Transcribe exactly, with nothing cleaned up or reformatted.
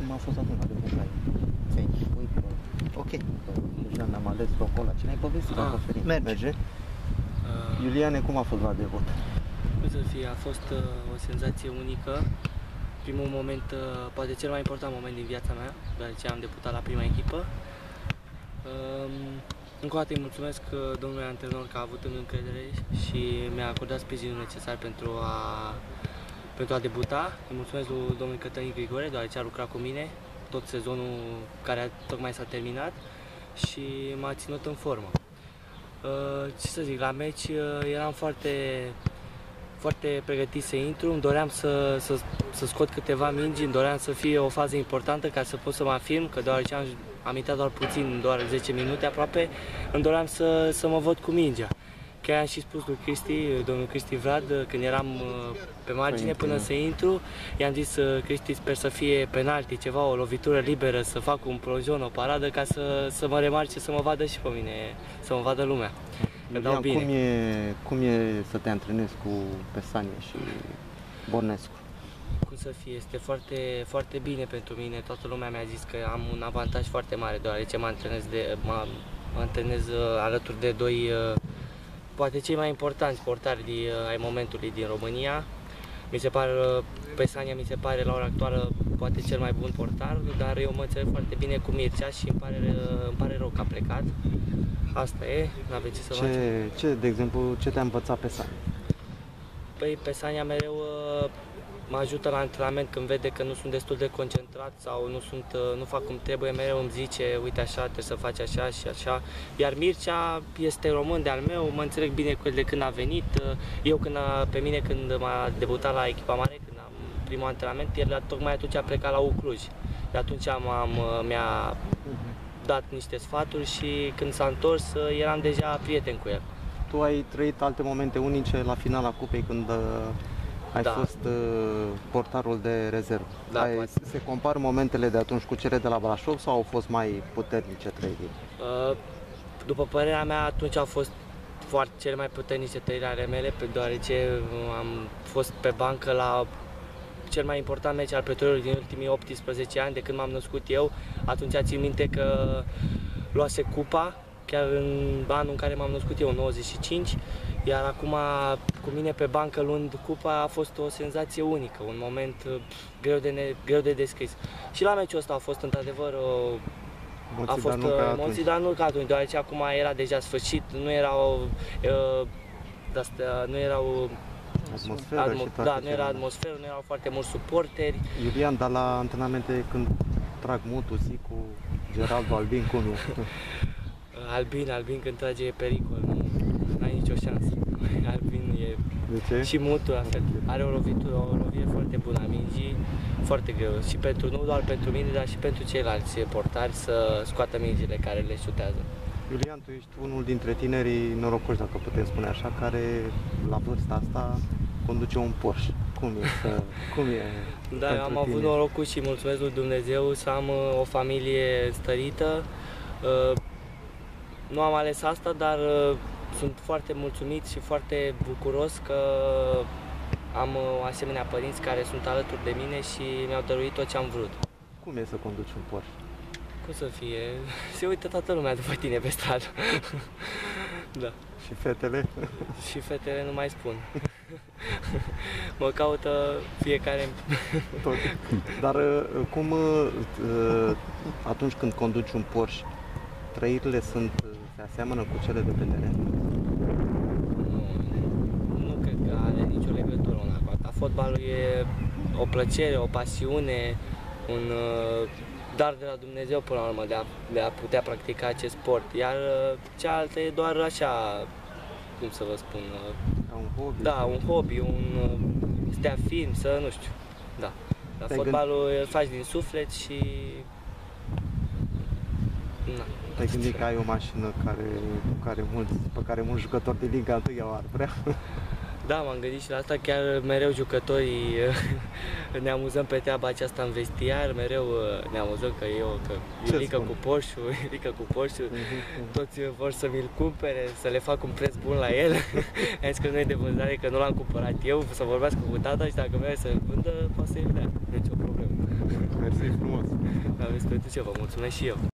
cum a fost atunci la debut ai ți-ai închipuit că ok, că deja ne-am ales locul ăla. Ce ne-ai povestit la conferință? Merge. Merge? Uh, Iuliane, cum a fost la debut? Cum să fie, a fost uh, o senzație unică. Primul moment, uh, poate cel mai important moment din viața mea, deoarece am debutat la prima echipă. Uh, încă o dată îi mulțumesc uh, domnului antrenor că a avut în încredere și mi-a acordat sprijinul necesar pentru a, pentru a debuta. Îi mulțumesc lui domnul Cătălin Grigore, deoarece a lucrat cu mine tot sezonul care tocmai s-a terminat și m-a ținut în formă. Uh, ce să zic, la meci uh, eram foarte, foarte pregătit să intru, îmi doream să, să, să scot câteva mingi, îmi doream să fie o fază importantă ca să pot să mă afirm, că deoarece am, am intrat doar puțin, doar zece minute aproape, îmi doream să, să mă văd cu mingea. Chiar am și spus lui Cristi, domnul Cristi Vrad, când eram pe margine până să intru, i-am zis, Cristi, sper să fie penalti, ceva, o lovitură liberă, să fac un plonjon, o paradă, ca să, să mă remarce, să mă vadă și pe mine, să mă vadă lumea. Iulian, cum e, cum e să te antrenezi cu Pesanie și Bornescu? Cum să fie, este foarte, foarte bine pentru mine, toată lumea mi-a zis că am un avantaj foarte mare, deoarece mă antrenez, de, mă, mă antrenez alături de doi poate cei mai importanți portari ai momentului din România. Mi se pare, Pesania mi se pare la ora actuală poate cel mai bun portar, dar eu mă înțeleg foarte bine cu Mircea și îmi pare, îmi pare rău că a plecat. Asta e, n-avem ce să ce, facem. Ce, de exemplu, ce te-a învățat Pesania? Păi Pesania mereu mă ajută la antrenament când vede că nu sunt destul de concentrat sau nu, sunt, nu fac cum trebuie, mereu îmi zice, uite așa, trebuie să faci așa și așa. Iar Mircea este român de-al meu, mă înțeleg bine cu el de când a venit. Eu, când a, pe mine, când m-a debutat la echipa mare, când am primul antrenament, el tocmai atunci a plecat la U Cluj. De atunci mi-a dat niște sfaturi și când s-a întors, eram deja prieten cu el. Tu ai trăit alte momente unice la finala cupei când ai da. fost uh, portarul de rezervă. Da, ai, se compară momentele de atunci cu cele de la Brașov sau au fost mai puternice trăirile? Uh, după părerea mea, atunci au fost foarte cele mai puternice trăiri ale mele, deoarece am fost pe bancă la cel mai important meci al Petrolului din ultimii optsprezece ani, de când m-am născut eu. Atunci țin minte că luase cupa, chiar în anul în care m-am născut eu, nouăzeci și cinci, iar acum cu mine pe bancă luând cupa a fost o senzație unică, un moment greu de, ne, greu de descris. Și la meciul ăsta a fost într-adevăr o emoții, a fost dar nu ca emoții, dar nu ca atunci, deoarece acum era deja sfârșit, nu erau uh, de-astea, nu erau atmosferă atmo și toate da, nu era atmosferă, nu erau foarte mulți suporteri. Iulian, dar la antrenamente când trag Mutu, Zicu, Geraldo, Albin, cum e? Albin, Albin când trage e pericol, nu ai nicio șansă. Albin e... De ce? Și Mutu la fel. Are o lovitură, o lovire foarte bună a mingii, foarte greu. Și pentru, nu doar pentru mine, dar și pentru ceilalți portari să scoată mingile care le șutează. Iulian, tu ești unul dintre tinerii norocoși, dacă putem spune așa, care la vârsta asta conduce un Porsche. Cum e? Să, cum e da, eu am tine? avut norocul și mulțumesc lui Dumnezeu să am o familie stărită. Nu am ales asta, dar sunt foarte mulțumit și foarte bucuros că am asemenea părinți care sunt alături de mine și mi-au dăruit tot ce am vrut. Cum e să conduci un Porsche? Cum să fie? Se uită toată lumea după tine pe stradă. Da. Și fetele? Și fetele nu mai spun. Mă caută fiecare. Tot. Dar cum atunci când conduci un Porsche, trăirile sunt, se aseamănă cu cele de pe teren? Nu, nu cred că are nicio legătură una cu alta. Fotbalul e o plăcere, o pasiune, un dar de la Dumnezeu până la urmă de a, de a putea practica acest sport. Iar cealaltă e doar așa, cum să vă spun, un hobby. Da, un hobby, un să te afirmi, să nu știu. Da. Dar fotbalul îl faci din suflet și na. Te-ai gândit că ai o mașină care, care mulți, pe care mulți jucători de Liga unu ar vrea? Da, m-am gândit și la asta, chiar mereu jucătorii ne amuzăm pe treaba aceasta în vestiar, mereu ne amuzăm că eu, că Iulica cu Porsche, Iulica cu Porsche, toți vor să mi-l cumpere, să le fac un preț bun la el. Am zis că nu e de vânzare, că nu l-am cumpărat eu, să vorbească cu tata și dacă vrea să-l vândă, poate să-i dea, nici o problemă. Mersi frumos! mulțumesc pentru ce, vă mulțumesc și eu.